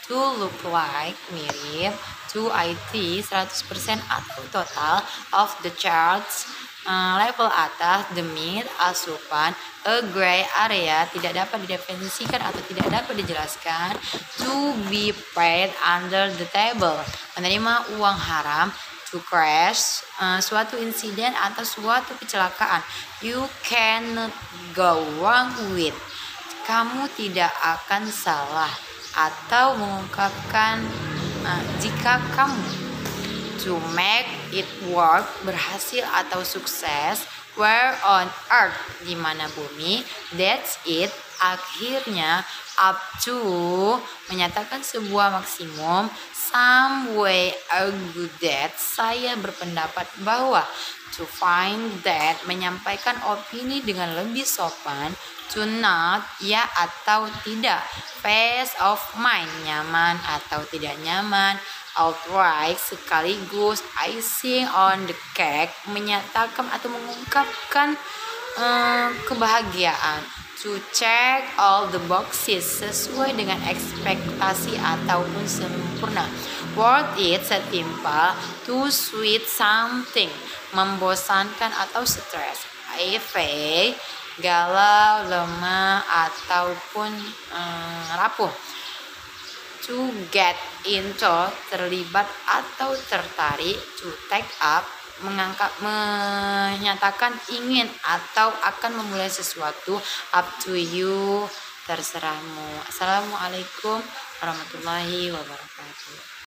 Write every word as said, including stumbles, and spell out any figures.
to look like, mirip, to it seratus persen atau total of the charts, uh, level atas, the mid, asupan, a gray area, tidak dapat didefinisikan atau tidak dapat dijelaskan, to be paid under the table, menerima uang haram, to crash, uh, suatu insiden atau suatu kecelakaan, you cannot go wrong with, kamu tidak akan salah atau mengungkapkan uh, jika kamu, to make it work, berhasil atau sukses, where on earth, di mana bumi, that's it, akhirnya, up to, menyatakan sebuah maksimum, some way a good that, saya berpendapat bahwa, to find that, menyampaikan opini dengan lebih sopan, to not, ya atau tidak, peace of mind, nyaman atau tidak nyaman, outright, sekaligus, icing on the cake, menyatakan atau mengungkapkan um, kebahagiaan, to check all the boxes, sesuai dengan ekspektasi ataupun sempurna, worth it, setimpal, too sweet something, membosankan atau stres, heavy, galau, lemah ataupun um, rapuh, to get into, terlibat atau tertarik, to take up, mengangkat, menyatakan ingin atau akan memulai sesuatu, up to you, terserahmu. Assalamualaikum warahmatullahi wabarakatuh.